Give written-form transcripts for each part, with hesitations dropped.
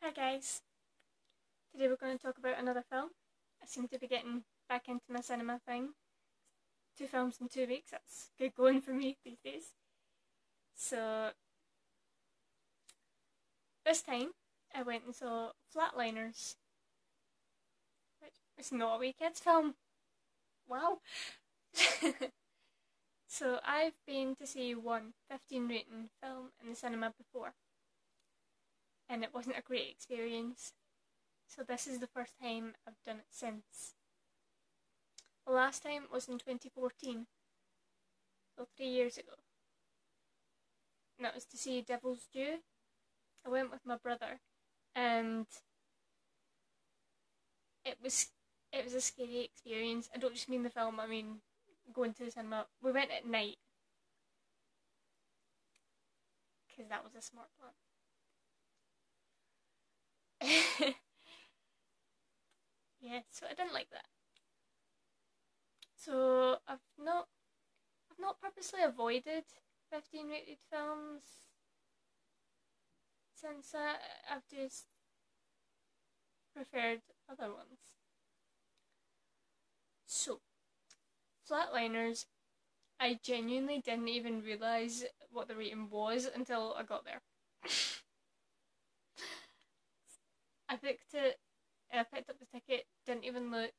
Hi guys, today we're going to talk about another film. I seem to be getting back into my cinema thing. 2 films in 2 weeks, that's good going for me these days. So, this time I went and saw Flatliners, which is not a wee kids film. Wow! So, I've been to see one 15 rating film in the cinema before, and it wasn't a great experience. So, this is the first time I've done it since. The last time was in 2014, so 3 years ago. And that was to see Devil's Due. I went with my brother, and it was a scary experience. I don't just mean the film, I mean going to the cinema. We went at night, because that was a smart plan. Yeah, so I didn't like that. So I've not purposely avoided 15 rated films since I've just preferred other ones. So, Flatliners, I genuinely didn't even realise what the rating was until I got there. I picked it, I picked up the ticket, didn't even look,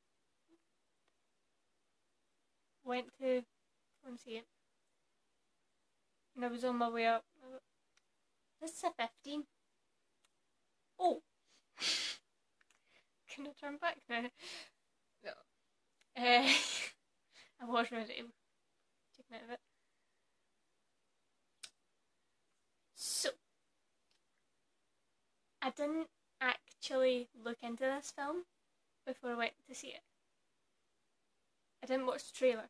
went to go and see it, and I was on my way up. This is a 15. Oh! Can I turn back now? No. I was ready to take note of it. So, I didn't actually look into this film before I went to see it. I didn't watch the trailer.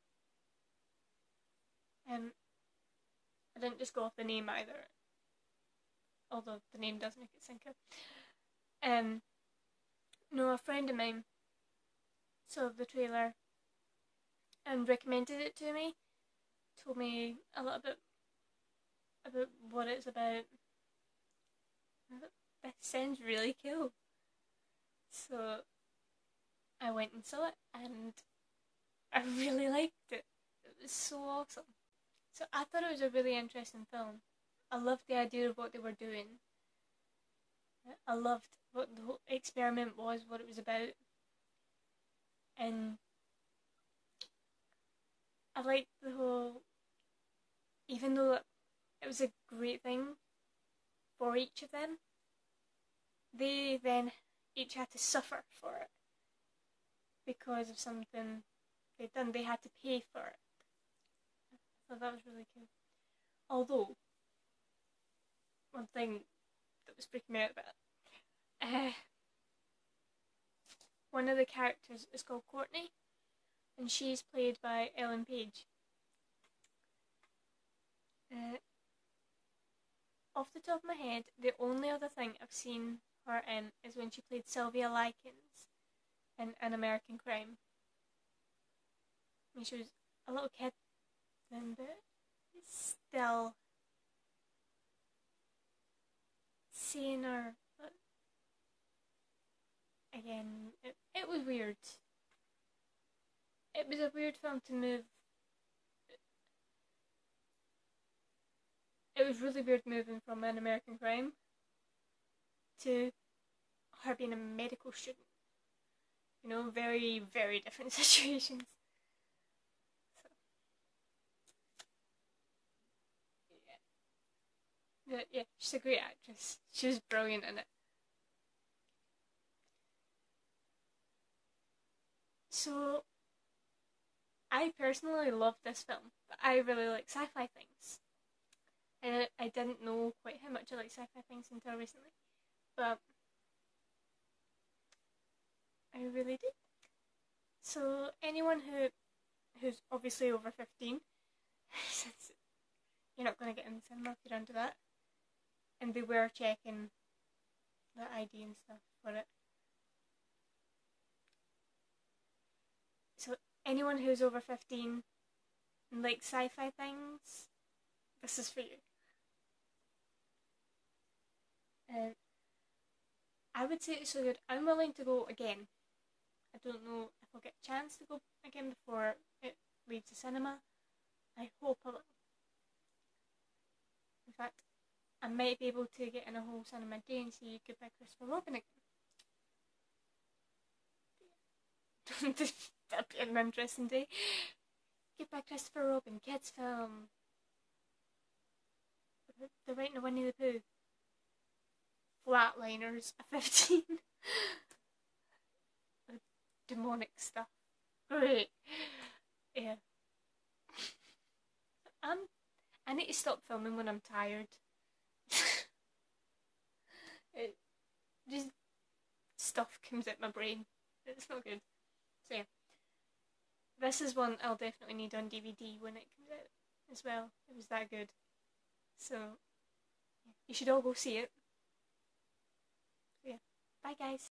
I didn't just go off the name either, although the name does make it sinker. No, a friend of mine saw the trailer and recommended it to me, told me a little bit about what it's about. This sounds really cool. So I went and saw it, and I really liked it. It was so awesome. So I thought it was a really interesting film. I loved the idea of what they were doing. I loved what the whole experiment was, what it was about. And I liked the whole, even though it was a great thing for each of them, they then each had to suffer for it because of something they'd done. They had to pay for it. So that was really cool. Although, one thing that was freaking me out about it, one of the characters is called Courtney, and she's played by Ellen Page. Off the top of my head, the only other thing I've seen her in is when she played Sylvia Likens in An American Crime. I mean, she was a little kid then, but still seeing her again, it was weird. It was a weird film to move. It was really weird moving from An American Crime to her being a medical student. You know, very, very different situations. So, yeah. But yeah, she's a great actress. She was brilliant in it. So, I personally love this film, but I really like sci-fi things. And I didn't know quite how much I like sci-fi things until recently, but I really did. So anyone who's obviously over 15, since you're not going to get in the cinema if you're under that, and they were checking the ID and stuff for it. So anyone who's over 15 and likes sci-fi things, this is for you. I would say it's so good. I'm willing to go again. I don't know if I'll get a chance to go again before it leaves the cinema. I hope I will. In fact, I might be able to get in a whole cinema day and see Goodbye Christopher Robin again. That'd be an interesting day. Goodbye Christopher Robin, kids film. They're writing a Winnie the Pooh. Flatliners, a 15. Demonic stuff. Great. Yeah. I need to stop filming when I'm tired. Just stuff comes out my brain. It's not good. So yeah. This is one I'll definitely need on DVD when it comes out as well. It was that good. So yeah. You should all go see it. So yeah. Bye guys.